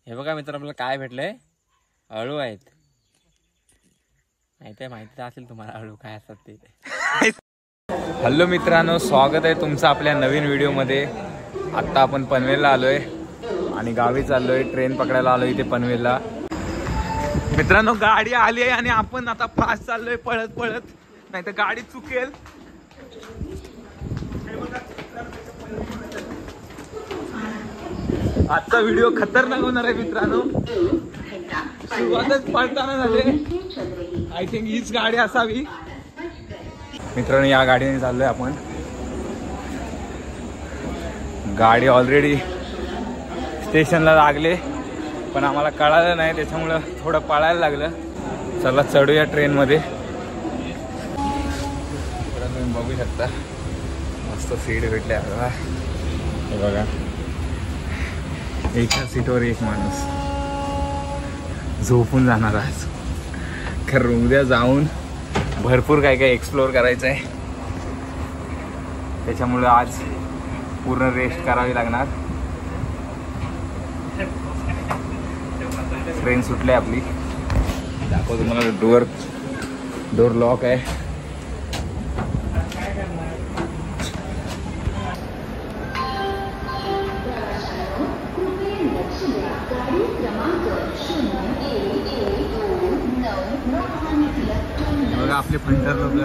हे बघा मित्र, आपल्याला काय भेटलंय? अळू आहेत. माहिती असेल तुम्हाला अळू काय असतात ते. हॅलो मित्रांनो, स्वागत आहे तुमचं आपल्या नवीन व्हिडिओमध्ये. आत्ता आपण पनवेलला आलोय आणि गावी चाललोय. ट्रेन पकडायला आलोय इथे पनवेलला. मित्रांनो, गाडी आली आहे आणि आपण आता फास्ट चाललोय पळत पळत, नाही तर गाडी चुकेल. आजचा व्हिडिओ खतरनाक होणार आहे मित्रांनो. सुरुवातच पळताना झाले. आय थिंक हीच गाडी असावी. मित्रांनो, या गाडीने चाललोय आपण. गाडी ऑलरेडी स्टेशनला लागले, पण आम्हाला कळालं नाही, त्याच्यामुळं थोडं पळायला लागलं. चला चढूया ट्रेनमध्ये. तुम्ही बघू शकता मस्त सीट भेटले आपल्याला. हे बघा, एका सीटवर एक माणूस झोपून जाणार आज. कारण उद्या जाऊन भरपूर काय काय एक्सप्लोअर करायचं आहे, त्याच्यामुळे आज पूर्ण रेस्ट करावी लागणार. ट्रेन सुटली आपली. दाखव तुम्हाला. डोर लॉक आहे. बघा आपले पंटर लोक.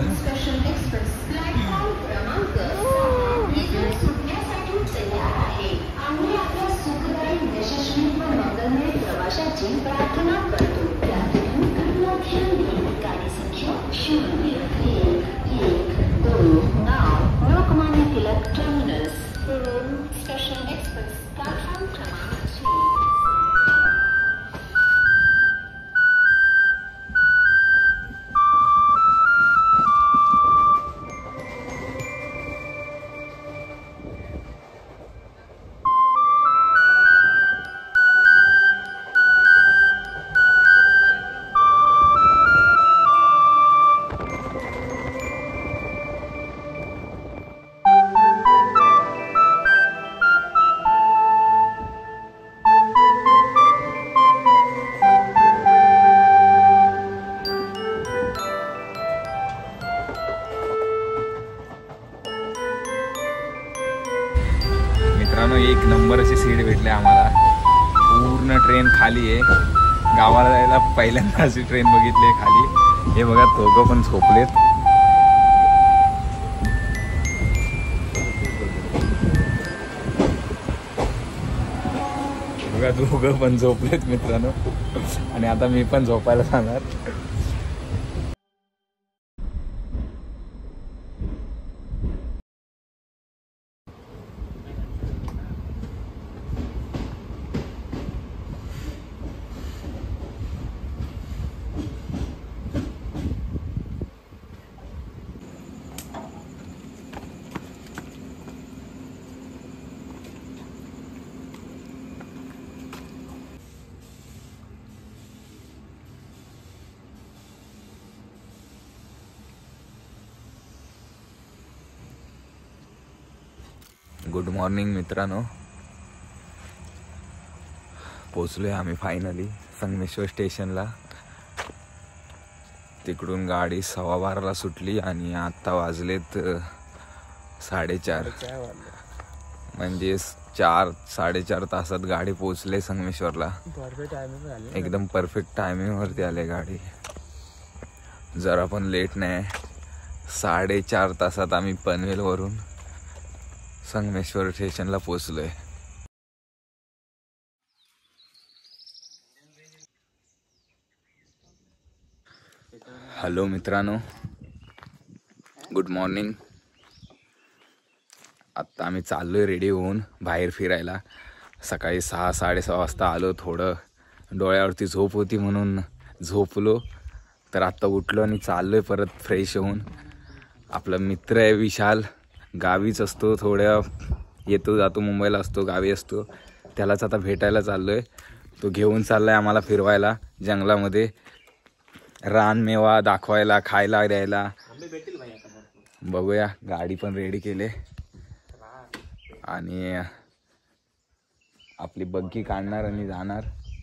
मित्रांनो, एक नंबर अशी सीट भेटली आम्हाला. पूर्ण ट्रेन खाली आहे. गावाला जायला पहिल्यांदा अशी ट्रेन बघितली खाली. हे बघा, दोघं पण झोपलेत. बघा, दोघं पण झोपलेत मित्रांनो. आणि आता मी पण झोपायला जाणार. गुड मॉर्निंग मित्रांनो. पोचलोय आम्ही फायनली संगमेश्वर स्टेशनला. तिकडून गाडी 12:15ला सुटली आणि आत्ता वाजलेत 4:30. म्हणजे 4-4.5 तासात गाडी पोचले संगमेश्वरला. एकदम परफेक्ट टायमिंगवरती आले गाडी. जरा पण लेट नाही. 4.5 तासात आम्ही पनवेलवरून संगमेश्वर स्टेशनला पोचलोय. हॅलो मित्रांनो, गुड मॉर्निंग. आत्ता आम्ही चाललोय रेडी होऊन बाहेर फिरायला. सकाळी 6-6:30 वाजता आलो. थोडं डोळ्यावरती झोप होती म्हणून झोपलो. तर आत्ता उठलो आणि चाललोय परत फ्रेश होऊन. आपला मित्र आहे विशाल, गावीच असतो. थोड्या येतो जातो, मुंबईला असतो, गावी असतो. त्यालाच आता भेटायला चाललोय. तो घेऊन चाललाय आम्हाला फिरवायला जंगलामध्ये. रानमेवा दाखवायला, खायला द्यायला. बघूया. गाडी पण रेडी केले आणि आपली बग्गी काढणार आणि जाणार.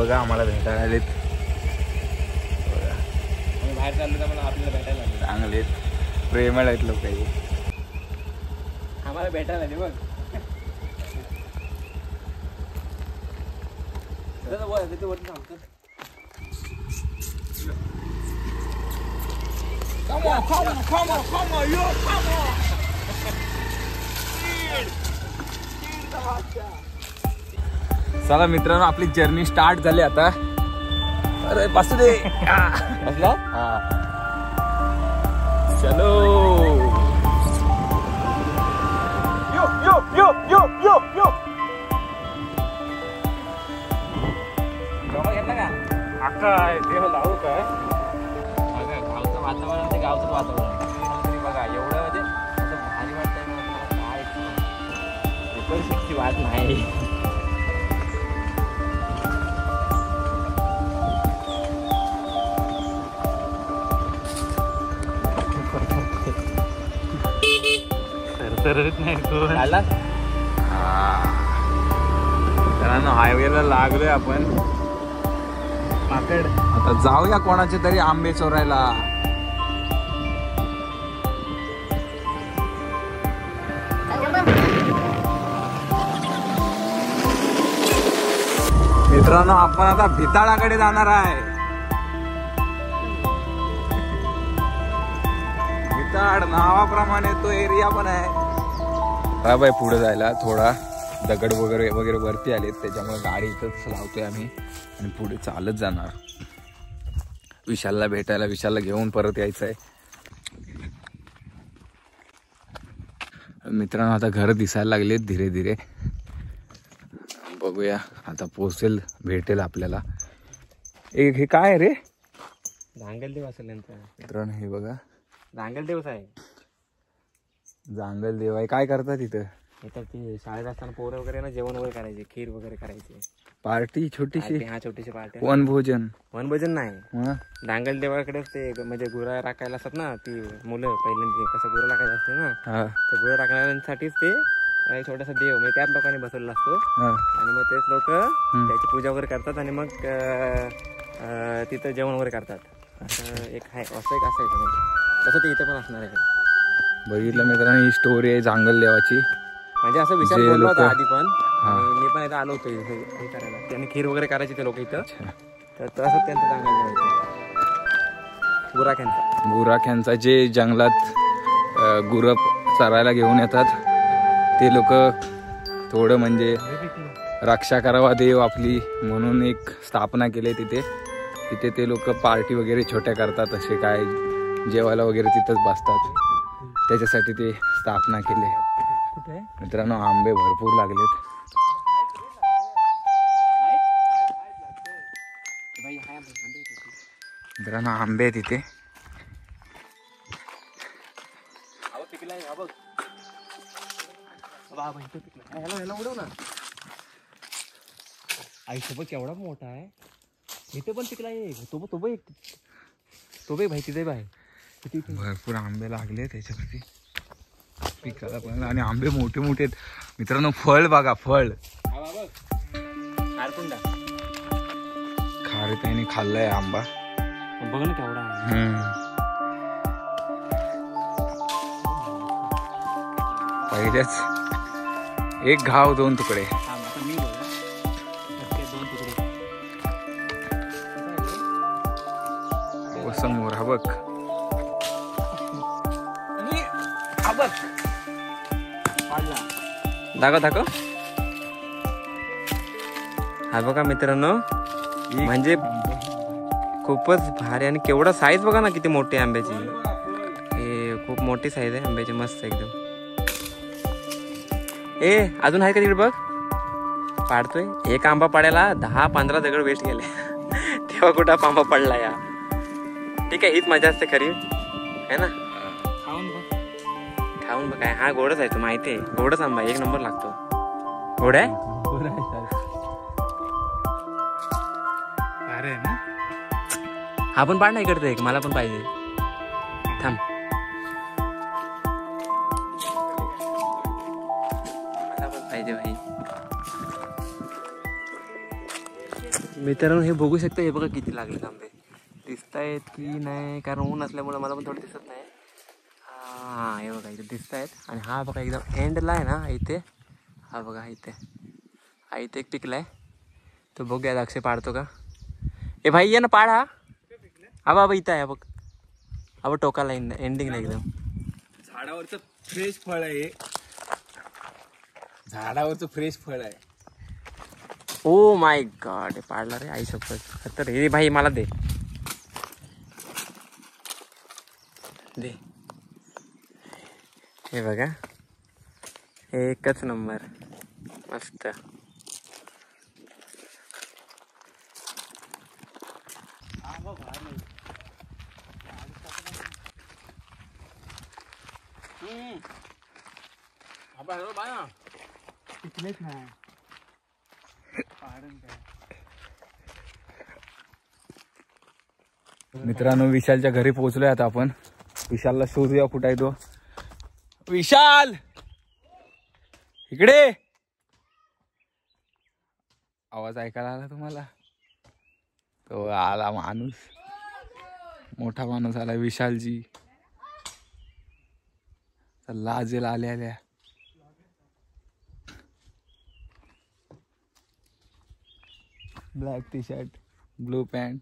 बघा आम्हाला भेटायला आलेत. आम्ही बाहेर चाललो तर मला आपल्याला भेटायला आले. चांगले प्रेमळ आहेत लोक. आम्हाला भेटायला आले बघ. चला मित्रांनो आपली जर्नी स्टार्ट झाली आता. अरे बसू दे. बसला चलो. यो यो यो यो यो यो. घेतला का काय देव लावू काय. गावचं वातावरण ते गावचं वातावरण तरी बघा एवढं म्हणजे असं भारी वाटतंय मला. काय शिकची वाट नाही. हायवेला लागलोय आपण. आता जाऊया कोणाचे तरी आंबे चोरायला. मित्रांनो आपण आता भिताळाकडे जाणार आहे. भिताड नावाप्रमाणे तो एरिया पण आहे. हा बाई पुढे जायला थोडा दगड वगैरे वगैरे वरती आलेत त्याच्यामुळे गाडी इथंच लावतोय आम्ही आणि पुढे चालत जाणार. विशालला भेटायला, विशालला घेऊन परत यायचं आहे. मित्रांनो आता घर दिसायला लागलेत धीरे धीरे. बघूया आता पोहोचेल, भेटेल आपल्याला. एक हे काय रे. जांगल देव असेल मित्रांनो हे बघा जांगल देवच आहे. जांगल देव आहे. काय करतात तिथं. इथं ते शाळेत असताना पोरं वगैरे ना जेवण वगैरे करायचे, खीर वगैरे करायचे. पार्टी छोटीशी. हा छोटीशी पार्टी. वनभोजन. वनभोजन नाही. डांगल देवाकडेच ते म्हणजे गुरा राखायला असतात ना ती मुलं. पहिल्यांदा कसं गुरं राखायला असते ना तर गुरं राखण्यासाठीच ते एक छोटासा देव म्हणजे त्याच लोकांनी बसवलेला असतो. आणि मग तेच लोक त्याची पूजा वगैरे करतात आणि मग तिथं जेवण वगैरे करतात. असं एक आहे. असं एक असायचं म्हणजे तसं ते इथं पण असणार आहे. बघितलं मित्रांनो ही स्टोरी आहे जांगल देवाची. म्हणजे असं विचार बोलला होता आधी पण. मी पण इथं आलो होतो हे करायला. त्यांनी खीर वगैरे करायची ते लोक इथं. तर तसं त्यांचं जांगल देव गुराख्यांचा. गुराख्यांचा जे जंगलात गुरं चरायला घेऊन येतात ते लोक थोडं म्हणजे रक्षा करावा देव आपली म्हणून एक स्थापना केली तिथे. तिथे ते लोक पार्टी वगैरे छोट्या करतात. असे काय जेवायला वगैरे तिथंच बसतात. त्याच्यासाठी ते स्थापना केली. मित्रांनो आंबे भरपूर लागलेत. मित्रांनो आंबे तिथे. आईचं बघ केवढा मोठा आहे. इथे पण पिकला आहे. तो बघ भाई तिथे बाय भरपूर आंबे लागले त्याच्यावरती पिकाला पण. आणि आंबे मोठे मोठे आहेत मित्रांनो. फळ बघा फळ. खारे त्याने खाल्लाय आंबा. बघ ना केवढा. पहिलेच एक घाव दोन तुकडे. समोर हा बघ. दाखव. हा बघा मित्रांनो म्हणजे खूपच भारी. आणि केवढा साईज बघा ना किती मोठी आंब्याची. हे खूप मोठी साईज आहे आंब्याची. मस्त एकदम. अजून आहे का तिकडे बघ. पाडतोय. एक आंबा पाडायला 10-15 दगड वेस्ट गेले. तेव्हा कुठं आंबा पडला या. ठीक आहे हीच मजा असते खरी है ना. खाऊन बघ काय. हा गोडच आहे तो माहिती आहे. गोडच आंबा एक नंबर लागतो. गोड आहे. अरे ना हा पण पाड नाही करतो एक. मला पण पाहिजे. थांब. मला पण पाहिजे भाई. मित्रांनो हे बघू शकता, हे बघा किती लागले आंबे. दिसत आहेत की नाही, कारण ऊन असल्यामुळे मला पण थोडं दिसत नाही. हा हे बघा इथे दिसत आहेत. आणि हा बघा एकदम एंडला आहे ना इथे, हा बघा इथे, हा इथे एक पिकलाय. तो बघूया अक्षय पाडतो का. ए भाई ये ना पाड. हा बाबा इथं आहे बघ, हा टोकाला एंडिंगला एकदम. झाडावरचं फ्रेश फळ आहे, झाडावरचं फ्रेश फळ आहे. ओ माय गॉड, पाडला रे आई शपथ. तर हे भाई मला दे दे. हे बघा एकच नंबर मस्त. मित्रांनो विशालच्या घरी पोहोचलोय आता आपण. विशालला शोधूया कुठे आहे तो. विशाल इकडे. आवाज ऐकायला आला तुम्हाला. तो आला माणूस, मोठा माणूस आला विशालजी. लाजेल आल्या. Black T shirt, blue pant.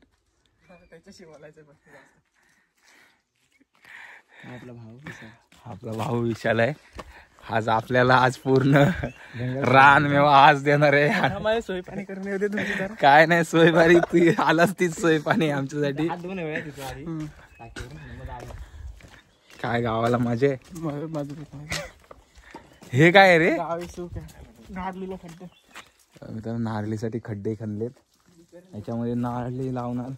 आपला भाऊ विशाल आहे. आज आपल्याला पूर्ण रान मेवा आज देणार आहे. सोय पाणी करणे होते तुमची. काय नाही सोय पाणी, तू आलास तीच सोय पाणी आमच्यासाठी. काय गावाला माझे. हे काय रे. नारळीसाठी खड्डे खणलेत, याच्यामध्ये नारळी लावणार.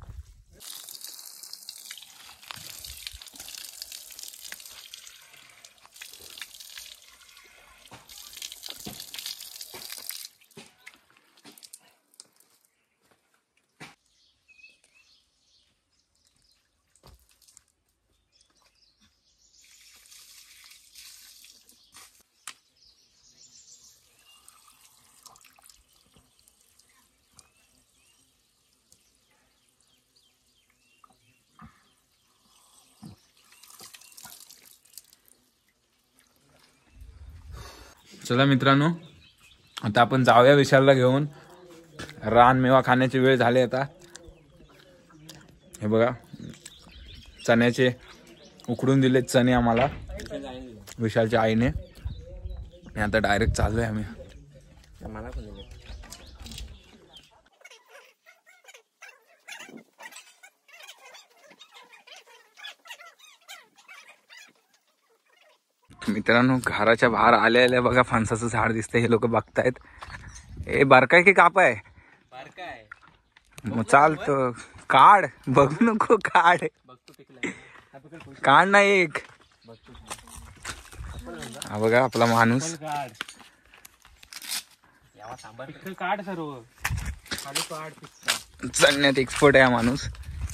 चला मित्रांनो, आता आपण जाऊया विशालला घेऊन. रान मेवा खाण्याची वेळ झाली आता. हे बघा चण्याचे उकडून दिलेत चणे आम्हाला विशालच्या आईने. आणि आता डायरेक्ट चाललोय आम्ही. मला पण मित्रांनो घराच्या बाहेर आल्या बघा फणसाचं झाड दिसतंय. हे लोक बघतायत. ए बारकाय की कापाय. मग चालतं काढ, बघू नको काढ. काढ ना एक. हा बघा आपला माणूस काढ सर्व. चढण्यात एक्सपर्ट आहे हा माणूस.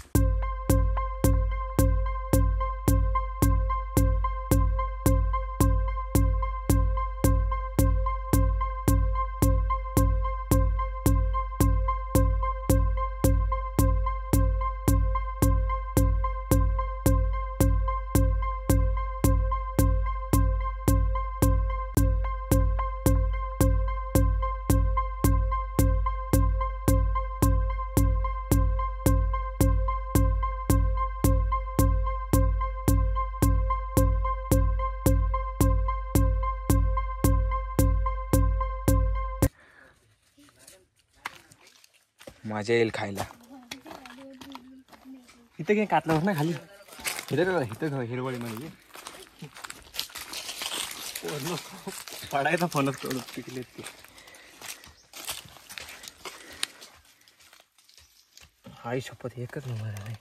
मजा येईल खायला. इथं काही कातलं ना खाली. इथं हिरवळी मध्ये पडायचा फणस करून पिकले ते. आई शपथ एकच नंबर आहे.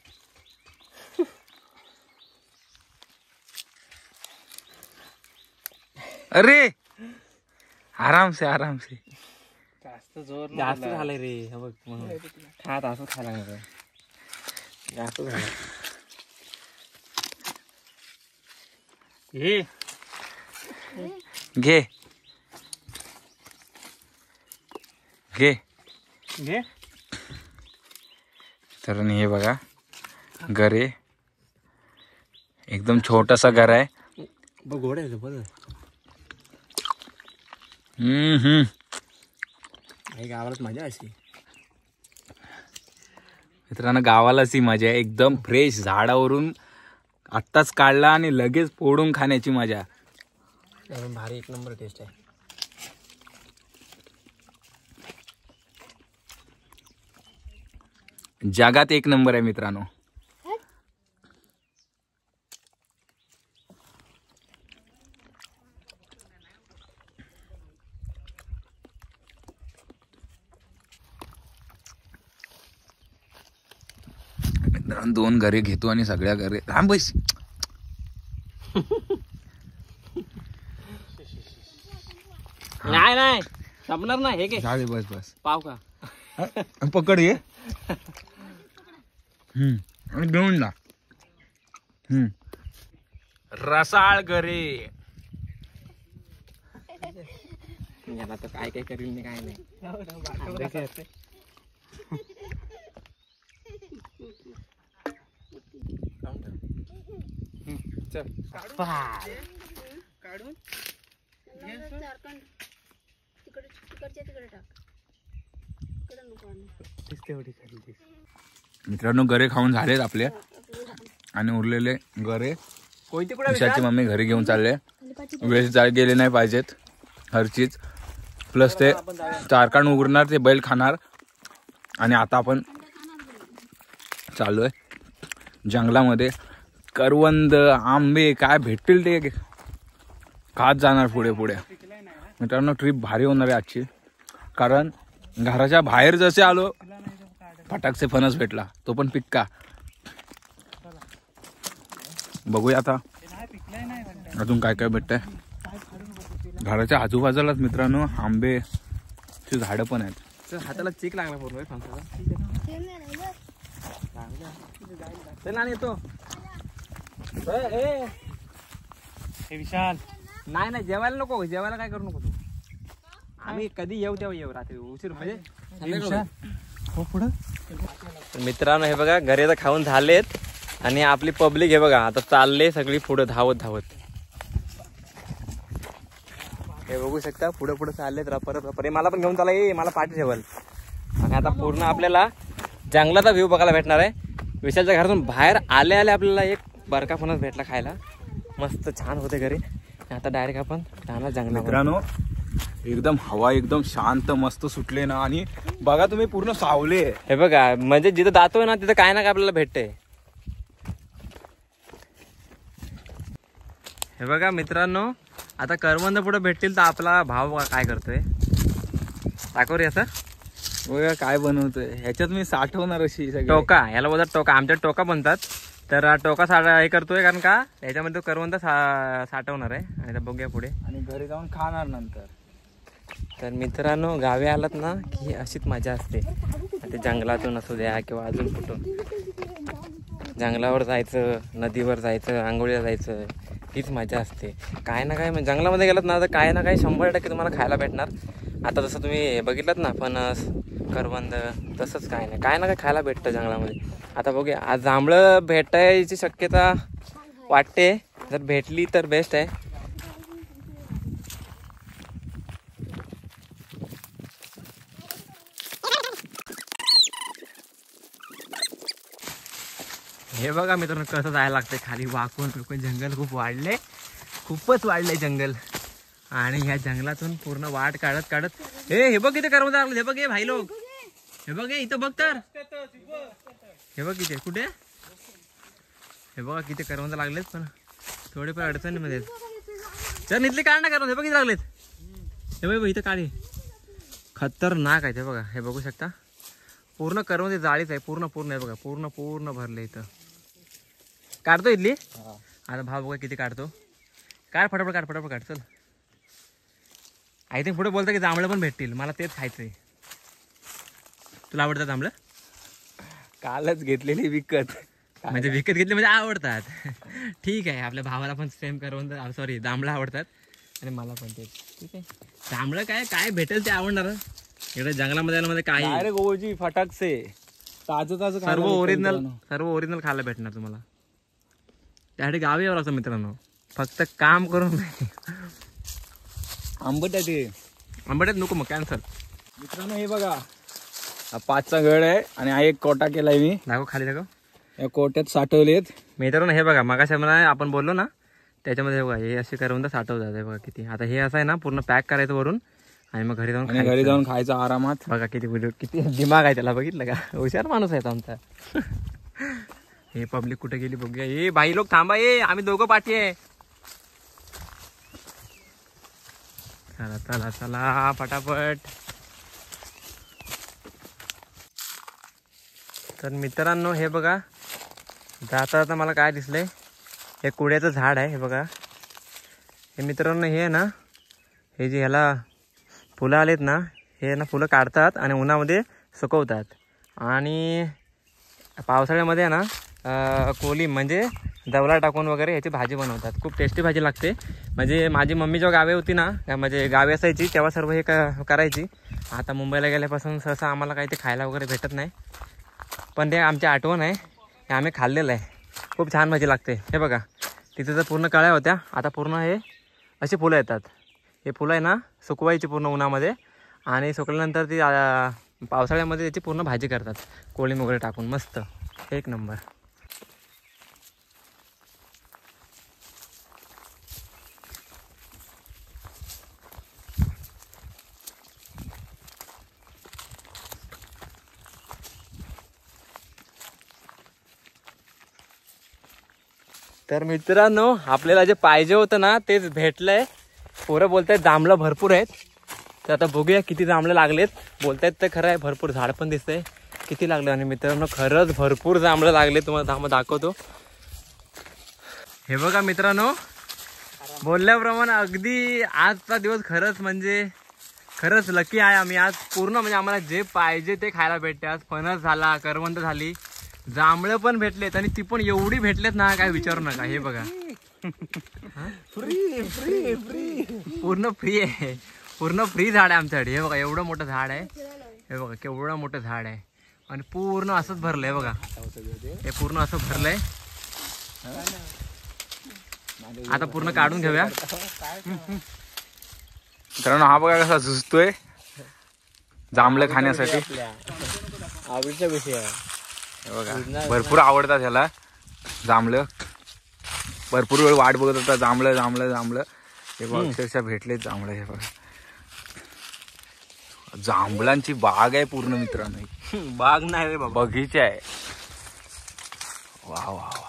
अरे आराम से जास्त जोर जास्त झालंय रे. बघ म्हणून खात असं खायला नाही जास्त झालं. हे घे घे घे मित्रांनो हे बघा गरे, एकदम छोटासा घर आहे. घोडा आहे बघ. गावालाच मजा अशी मित्रांनो, गावालाच ही मजा आहे. एकदम फ्रेश झाडावरून आत्ताच काढला आणि लगेच फोडून खाण्याची मजा. भारी एक नंबर टेस्ट आहे. जगात एक नंबर आहे मित्रांनो. दोन घरे घेतो आणि सगळ्या घरे थांब बस. नाही नाही संपणार नाही. हे घे झाले बस बस. पाव का पकड घे आणि घेऊन जा. रसाळ घरे. याला तर काय काय करील नाही काय नाही. मित्रांनो गरे खाऊन झालेत आपले आणि उरलेले गरे विशालची मम्मी घरी घेऊन चालले. वेस्ट जाळ गेले नाही पाहिजेत हर चीज. प्लस ते चारकाण उरणार, ते बैल खाणार. आणि आता आपण चाललोय जंगलामध्ये. करवंद आंबे काय भेटतील ते खात जाणार पुढे पुढे. मित्रांनो ट्रिप भारी होणार आहे आजची, कारण घराच्या बाहेर जसे आलो फटाकसे फणस भेटला, तो पण पिक्का. बघूया आता अजून काय काय भेटतंय. घराच्या आजूबाजूलाच मित्रांनो आंबेची झाडं पण आहेत. हाताला चीक लागला पूर्ण येतो. विशाल नाही नाही जेवायला नको. जेवायला काय करू नको तू. आम्ही कधी येऊ तेव्हा येऊ. रात्री उशीर म्हणजे पुढं. मित्रांनो हे बघा घरी आता खाऊन झालेत आणि आपली पब्लिक हे बघा आता चालले सगळी पुढे धावत धावत. हे बघू शकता पुढे पुढे चाललेत रपर रपर. मला पण घेऊन चाला ये, मला पाठी ठेवल. आणि आता पूर्ण आपल्याला जंगलाचा व्ह्यू बघायला भेटणार आहे. विशालच्या घरातून बाहेर आले आले आपल्याला एक बरका फणस भेटला खायला. मस्त छान होते घरी. आता डायरेक्ट आपण जाणार जंगलात. मित्रांनो एकदम हवा एकदम शांत मस्त सुटले ना. आणि बघा तुम्ही पूर्ण सावले. हे बघा म्हणजे जिथं जातोय ना तिथं काय ना काय आपल्याला भेटते. हे बघा मित्रांनो आता करवंद पुढे भेटतील तर आपला भाव काय करतोय दाखव रे. असं बघा काय बनवतोय. ह्याच्यात मी साठवणार अशी टोका. याला बोलतात टोका. आमच्यात टोका बनतात. तर टोका हे करतोय कारण का याच्यामध्ये करवंद साठवणार आहे. आणि बघूया पुढे आणि घरी जाऊन खाणार नंतर. तर मित्रांनो गावी आलात ना की अशीच मजा असते. ते जंगलातून असू द्या किंवा अजून कुठून जंगलावर जायचं, नदीवर जायचं, आंघोळीला जायचं, हीच मजा असते. काय ना काय जंगलामध्ये गेलात ना तर काय ना काय 100% तुम्हाला खायला भेटणार. आता जसं तुम्ही बघितलात ना फणस करवंद तसंच काय ना काय खायला भेटतं जंगलामध्ये. आता बघूया आज जांभळं भेटायची शक्यता वाटते. जर भेटली तर बेस्ट आहे. हे बघा मित्रांनो कसं जायला लागतंय खाली वाकून. जंगल खूप वाढले, खूपच वाढले जंगल. आणि ह्या जंगलातून पूर्ण वाट काढत काढत हे बघ इथे करवंद लागले. हे बघ हे भाई लोक. हे बघ इथं बघ तर. हे बघ इथे कुठे. हे बघा किती करवंद लागलेत पण थोडेफार अडचणीमध्ये. तर इथले काढ ना करवंद. हे बघ इथे लागलेत. हे बघ इथं काढे खतरनाक आहे. ते बघा हे बघू शकता पूर्ण करवंद जाळीच आहे. पूर्ण हे बघा पूर्ण भरले. इथं काढतो इथली. आता भाव बघा किती काढतो. काढ फटाफट काढ. चल आय थिंक पुढे बोलतो की जांभळं पण भेटतील. मला तेच खायचंय. तुला आवडतात जांभळं. कालच घेतलेली विकत. म्हणजे विकत घेतले म्हणजे आवडतात. ठीक आहे आपल्या भावाला पण सेम करवंद सॉरी जांभळं आवडतात आणि मला पण तेच. ठीक आहे जांभळं काय भेटेल ते आवडणार. इकडे जंगलामध्ये काय डायरेक्ट ओजी फटाकसे. ताजं ताजं सर्व ओरिजिनल खायला भेटणार तुम्हाला. त्यासाठी गावी यावं लागतं मित्रांनो, फक्त काम करून नाही. आंबट आहे ते, आंबट्यात नको मग कॅन्सल. मित्रांनो हे बघा, हा 5चा गड आहे आणि हा एक कोटा केलाय मी. दाखव खाली दाखव. या कोट्यात साठवलेत मित्रांनो. हे बघा मगाशी आपण बोललो ना त्याच्यामध्ये, हे बघा हे असे करून तर साठवतात. हे बघा किती. आता हे असं आहे ना पूर्ण पॅक करायचं वरून आणि मग घरी जाऊन खायचं आरामात. बघा किती दिमाग आहे त्याला, बघितलं का? हुशार माणूस आहे आमचा. हे पब्लिक कुठे गेली बघूया. हे बाई लोक थांबा, ये आम्ही दोघं पाठी आहे. चला चला चला फटाफट. तर मित्रांनो हे बघा, जाता जाता मला काय दिसलंय, हे कुड्याचं झाड आहे. हे बघा हे मित्रांनो, हे आहे ना, हे जे ह्याला फुलं आलेत ना, हे ना फुलं काढतात आणि उन्हामध्ये सुकवतात. आणि पावसाळ्यामध्ये आहे ना कोलिम म्हणजे दवला टाकून वगैरे ह्याची भाजी बनवतात. खूप टेस्टी भाजी लागते. म्हणजे माझी मम्मी जेव्हा गावी होती ना, म्हणजे गावी असायची तेव्हा सर्व हे करायची. आता मुंबईला गेल्यापासून सहसा आम्हाला काही ते खायला वगैरे भेटत नाही, पण ते आमची आठवण आहे. हे आम्ही खाल्लेलं आहे. खूप छान भाजी लागते. हे बघा तिथे तर पूर्ण कळ्या होत्या, आता पूर्ण हे अशी फुलं येतात. हे फुलं आहे ना सुकवायची पूर्ण उन्हामध्ये, आणि सुकल्यानंतर ती पावसाळ्यामध्ये त्याची पूर्ण भाजी करतात कोळी वगैरे टाकून. मस्त एक नंबर. तर मित्रांनो आपल्याला जे पाहिजे होतं ना तेच भेटलंय. पोरं बोलतायत जांभळं भरपूर आहेत, तर आता बघूया किती जांभळं लागलेत. बोलतायत तर खरं आहे, भरपूर झाड पण दिसतंय किती लागले. आणि मित्रांनो खरंच भरपूर जांभळं लागले, तुम्हाला दाखवतो. हे बघा मित्रांनो, बोलल्याप्रमाणे अगदी आजचा दिवस खरंच लकी आहे आम्ही आज. पूर्ण म्हणजे आम्हाला जे पाहिजे ते खायला भेटते आज. फणस झाला, करवंद झाली, जांभळं पण भेटलेत, आणि ती पण एवढी भेटलेत ना काय विचारू नका. हे बघा फ्री फ्री फ्री पूर्ण फ्री आहे, पूर्ण फ्री झाड आहे आमच्याकडे. हे बघा एवढं मोठं झाड आहे. हे बघा केवढं मोठं झाड आहे, आणि पूर्ण असंच भरलंय. बघा हे पूर्ण असं भरलंय. आता पूर्ण काढून घेऊया. मित्रांनो हा बघा कसा झुजतोय जांभळं खाण्यासाठी. आवडीचा विषय आहे. बघा भरपूर आवडतात ह्याला जांभळं. भरपूर वेळ वाट बघत होता जांभळं जांभळं जांभळं. हे बघा अक्षरशः भेटलेच जांभळं. हे बघा जांभळांची बाग आहे पूर्ण मित्रांनो. बाग नाही रे बाबा, बगीचा आहे. वा वा वा.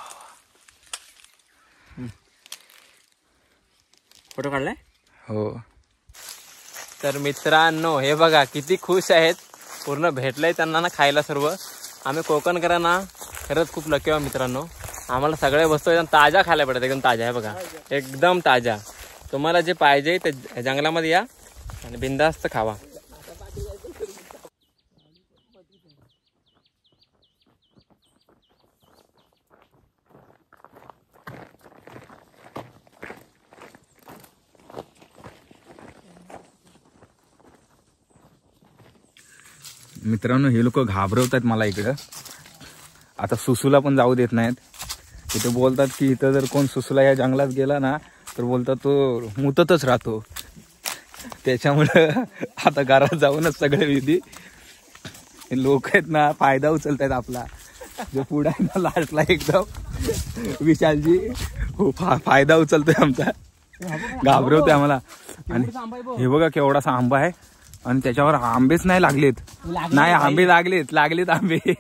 फोटो काढलाय हो. तर मित्रांनो हे बघा किती खुश आहेत. पूर्ण भेटलंय त्यांना ना खायला सर्व. आम्ही कोकणकरांना खरंच खूप लकी आहोत मित्रांनो. आम्हाला सगळ्या वस्तू एकदम ताज्या खायला पडतात, एकदम ताज्या. आहे बघा एकदम ताज्या. तुम्हाला जे पाहिजे ते जंगलामध्ये या आणि बिंदास्त खावा. मित्रांनो हे लोक घाबरवतात मला इकडं. आता सुसूला पण जाऊ देत नाहीत. तिथे बोलतात की इथं जर कोण सुसूला या जंगलात गेला ना तर बोलतात तो मुततच राहतो. त्याच्यामुळं आता घरात जाऊनच सगळे विधी लोक आहेत ना फायदा उचलतायत आपला. जो पुढे आहे ना लास्टला एकदम विशालजी हो फायदा उचलतोय आमचा, घाबरवतोय आम्हाला. आणि हे बघा केवढासा आंबा आहे, आणि त्याच्यावर आंबेच नाही लागलेत. नाही आंबे लागलेत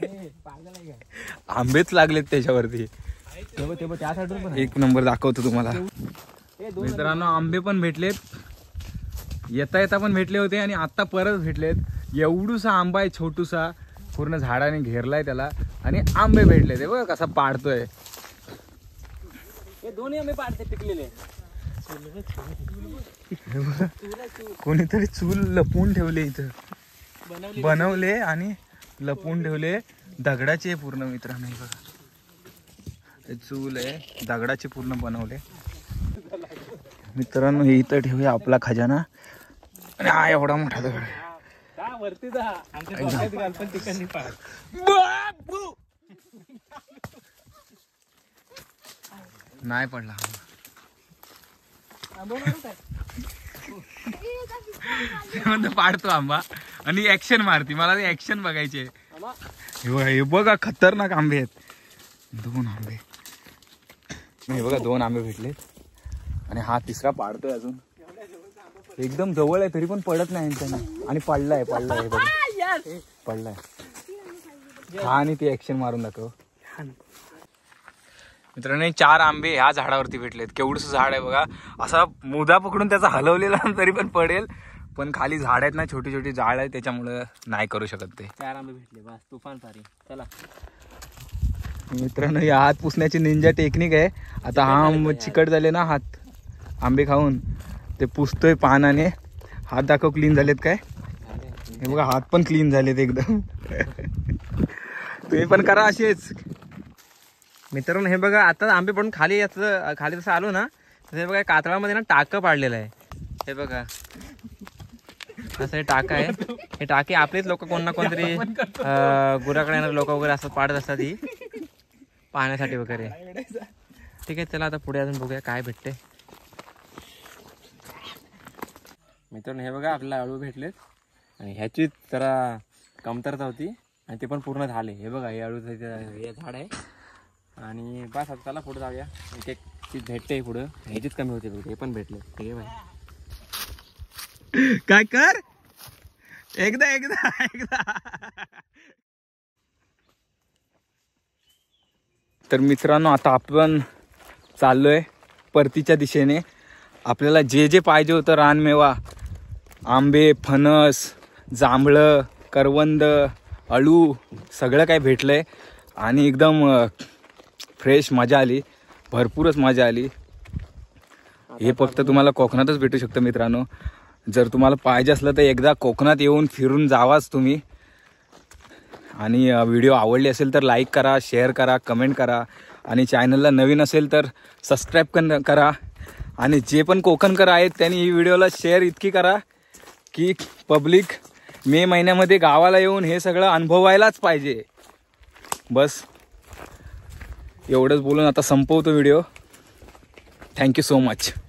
आंबेच लागलेत त्याच्यावरती. एक नंबर दाखवतो तुम्हाला. मित्रांनो आंबे पण भेटलेत, येता येता पण भेटले होते आणि आता परत भेटलेत. एवढूसा आंबा आहे छोटूसा, पूर्ण झाडाने घेरलाय त्याला, आणि आंबे भेटले. ते बघ कसा पाडतोय. हे दोन्ही आंबे पाडते पिकलेले. कोणीतरी चूल लपवून ठेवले इथं, बनवले आणि लपवून ठेवले. दगडाचे पूर्ण मित्रांनो बघा चूल आहे, दगडाचे पूर्ण बनवले. मित्रांनो हे इथं ठेवूया आपला खजाना. आणि हा एवढा मोठा दगड. वरती जा आमच्या डोक्यात घाल पण तिकडनी पाड. नाही पडला. पाडतो आंबा आणि ऍक्शन मारती. मला ते ऍक्शन बघायचे. हे बघा खतरनाक आंबे आहेत. 2 आंबे. हे बघा 2 आंबे भेटले आणि हा तिसरा पाडतोय. अजून एकदम जवळ आहे तरी पण पडत नाही यांच्यानं. आणि पडलाय बघा पडलाय. हा आणि ती ऍक्शन मारून दाखव. मित्रांनो 4 आंबे ह्या झाडावरती भेटलेत. केवढंसं झाड आहे बघा. असा मुदा पकडून त्याचा हलवलेला तरी पण पडेल. पण खाली झाड आहेत ना, छोटी छोटी झाड आहेत त्याच्यामुळे नाही करू शकत ते. 4 आंबे भेटले बस. तुफान पारी. चला मित्रांनो ही हात पुसण्याची निंजा टेक्निक आहे. आता हा चिकट झाले ना हात आंबे खाऊन, ते पुसतोय पानाने. हात दाखव क्लीन झालेत काय. हे बघा हात पण क्लीन झालेत एकदम. तुम्ही पण करा असेच. मित्रांनो हे बघा आता आंबे पडून खाली जसं आलो ना हे बघा कातळामध्ये ना टाकं पाडलेलं आहे. हे बघा असं हे टाकं आहे. हे टाके आपलेच लोक कोण ना कोणतरी गुराकडे येणारे लोक वगैरे असं पाडत असतात ही पाहण्यासाठी वगैरे. ठीक आहे चला आता पुढे अजून बघूया काय भेटते. मित्रांनो हे बघा आपल्याला अळू भेटलेत आणि ह्याची जरा कमतरता होती आणि ते पण पूर्ण झाले. हे बघा हे अळूचं हे झाड आहे आणि बस आता चला पुढे जाऊया. एक चीज भेटते पुढं. ह्याचीच कमी होते बघ. हे पण भेटले. ठीक आहे भाई. काय कर एकदा. तर मित्रांनो आता आपण चाललोय परतीच्या दिशेने. आपल्याला जे जे पाहिजे होतं रानमेवा, आंबे, फणस, जांभळं, करवंद, अळू सगळं काय भेटलंय आणि एकदम फ्रेश मजा आली. भरपूरच मजा आली. हे फक्त तुम्हाला कोकणातच भेटू शकतं मित्रांनो. जर तुम्हाला पाहिजे असलं तर एकदा कोकणात येऊन फिरून जावाच तुम्ही. आणि व्हिडिओ आवडली असेल तर लाईक करा, शेअर करा, कमेंट करा आणि चॅनलला नवीन असेल तर सबस्क्राईब करा. आणि जे पण कोकणकर आहेत त्यांनी ही व्हिडिओला शेअर इतकी करा की पब्लिक मे महिन्यामध्ये गावाला येऊन हे सगळं अनुभवायलाच पाहिजे. बस एवढंच बोलून आता संपवतो व्हिडिओ. Thank you so much.